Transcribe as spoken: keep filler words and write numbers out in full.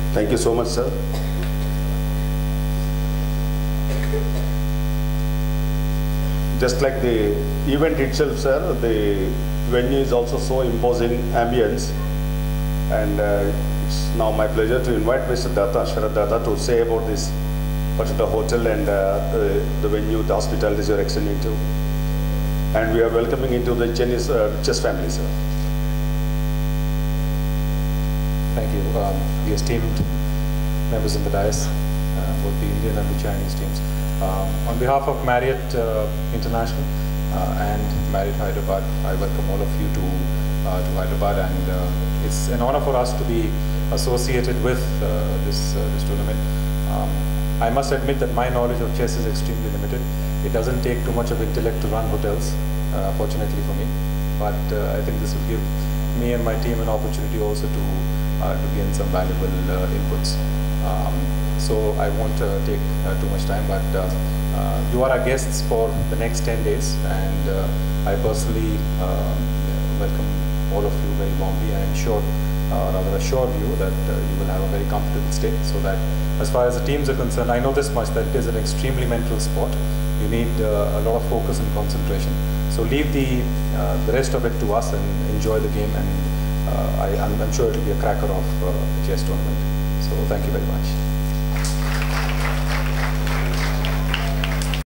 Thank you so much, sir. Just like the event itself, sir, the venue is also so imposing ambience, and uh, it's now my pleasure to invite Mister Datta, Sharad Datta, to say about this particular hotel and uh, the, the venue, the hospitalities you are extending to. And we are welcoming into the Chinese uh, chess family, sir. Thank you. Um, the esteemed members of the dais, uh, both the Indian and the Chinese teams. Um, on behalf of Marriott uh, International uh, and Marriott Hyderabad, I welcome all of you to, uh, to Hyderabad, and uh, it's an honor for us to be associated with uh, this, uh, this tournament. Um, I must admit that my knowledge of chess is extremely limited. It doesn't take too much of intellect to run hotels, uh, fortunately for me, but uh, I think this will give me and my team an opportunity also to, uh, to gain some valuable uh, inputs. Um, So I won't uh, take uh, too much time, but uh, uh, you are our guests for the next ten days, and uh, I personally uh, welcome all of you very warmly, and ensure, uh, rather assure you that uh, you will have a very comfortable stay, so that as far as the teams are concerned, I know this much, that it is an extremely mental sport. You need uh, a lot of focus and concentration. So leave the, uh, the rest of it to us and enjoy the game, and uh, I, I'm, I'm sure it will be a cracker of uh, the chess tournament. So thank you very much.